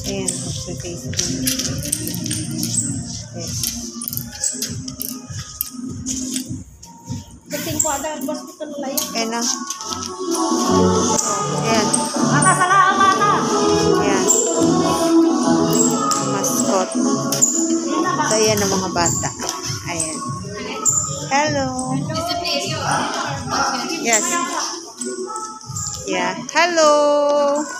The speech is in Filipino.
Ayan, magsa-tasting. Yes. Penting ko ada bos kita nelayan. Ayan na. Ayan. Mata salah mata. Ayan. Mascot. So, ayan ang mga bata. Ayan. Hello. Yes. Yeah. Hello.